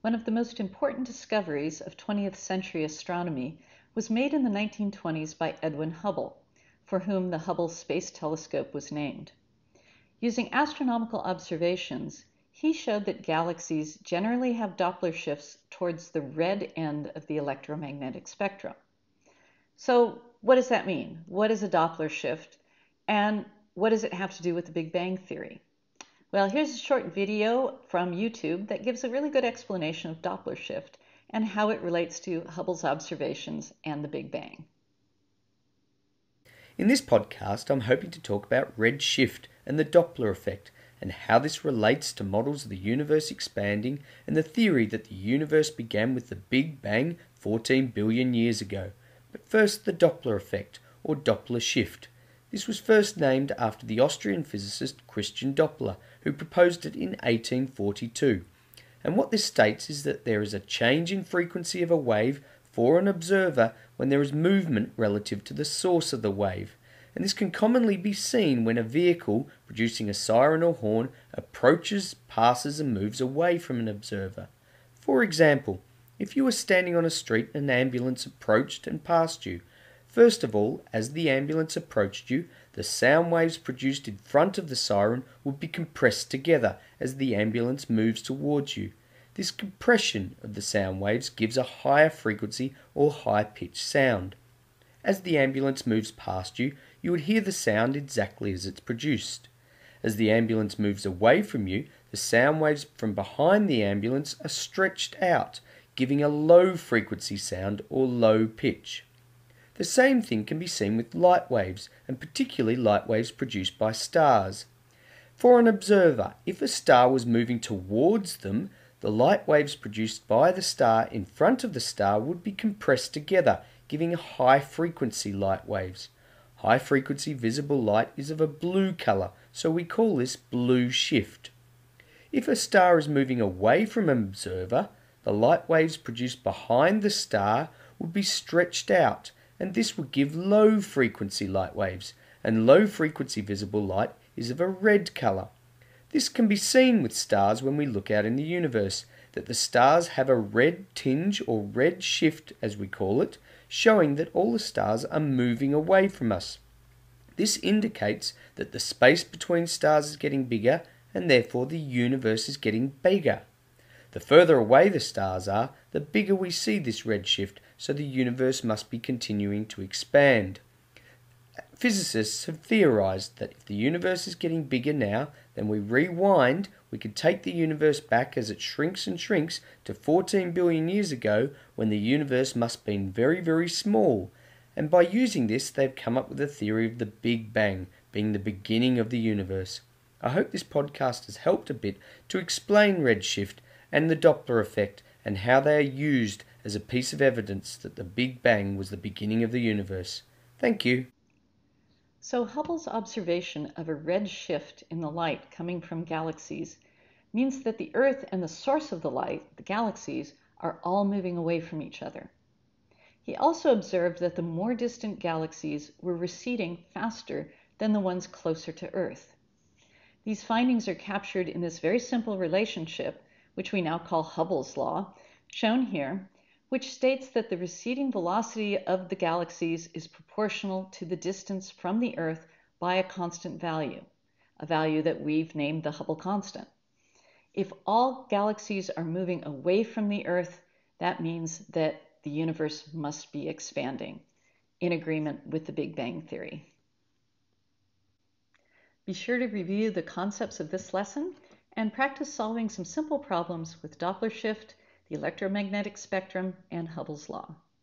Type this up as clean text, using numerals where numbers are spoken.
One of the most important discoveries of 20th century astronomy was made in the 1920s by Edwin Hubble, for whom the Hubble Space Telescope was named. Using astronomical observations, he showed that galaxies generally have Doppler shifts towards the red end of the electromagnetic spectrum. So what does that mean? What is a Doppler shift? And what does it have to do with the Big Bang Theory? Well, here's a short video from YouTube that gives a really good explanation of Doppler shift and how it relates to Hubble's observations and the Big Bang. In this podcast, I'm hoping to talk about redshift and the Doppler effect and how this relates to models of the universe expanding and the theory that the universe began with the Big Bang 14 billion years ago. But first, the Doppler effect, or Doppler shift. This was first named after the Austrian physicist Christian Doppler, who proposed it in 1842. And what this states is that there is a change in frequency of a wave for an observer when there is movement relative to the source of the wave. And this can commonly be seen when a vehicle producing a siren or horn approaches, passes and moves away from an observer. For example, if you were standing on a street and an ambulance approached and passed you, first of all, as the ambulance approached you, the sound waves produced in front of the siren would be compressed together as the ambulance moves towards you. This compression of the sound waves gives a higher frequency or high-pitched sound. As the ambulance moves past you, you would hear the sound exactly as it's produced. As the ambulance moves away from you, the sound waves from behind the ambulance are stretched out, giving a low-frequency sound or low pitch. The same thing can be seen with light waves, and particularly light waves produced by stars. For an observer, if a star was moving towards them, the light waves produced by the star in front of the star would be compressed together, giving high-frequency light waves. High-frequency visible light is of a blue colour, so we call this blue shift. If a star is moving away from an observer, the light waves produced behind the star would be stretched out, and this would give low-frequency light waves, and low-frequency visible light is of a red colour. This can be seen with stars when we look out in the universe, that the stars have a red tinge or red shift as we call it, showing that all the stars are moving away from us. This indicates that the space between stars is getting bigger and therefore the universe is getting bigger. The further away the stars are, the bigger we see this red shift, so the universe must be continuing to expand. Physicists have theorized that if the universe is getting bigger now, then we rewind, we could take the universe back as it shrinks and shrinks to 14 billion years ago when the universe must have been very, very small. And by using this, they've come up with a theory of the Big Bang being the beginning of the universe. I hope this podcast has helped a bit to explain redshift and the Doppler effect and how they are used as a piece of evidence that the Big Bang was the beginning of the universe. Thank you. So Hubble's observation of a red shift in the light coming from galaxies means that the Earth and the source of the light, the galaxies, are all moving away from each other. He also observed that the more distant galaxies were receding faster than the ones closer to Earth. These findings are captured in this very simple relationship, which we now call Hubble's law, shown here, which states that the receding velocity of the galaxies is proportional to the distance from the Earth by a constant value, a value that we've named the Hubble constant. If all galaxies are moving away from the Earth, that means that the universe must be expanding, in agreement with the Big Bang Theory. Be sure to review the concepts of this lesson and practice solving some simple problems with Doppler shift, the electromagnetic spectrum, and Hubble's law.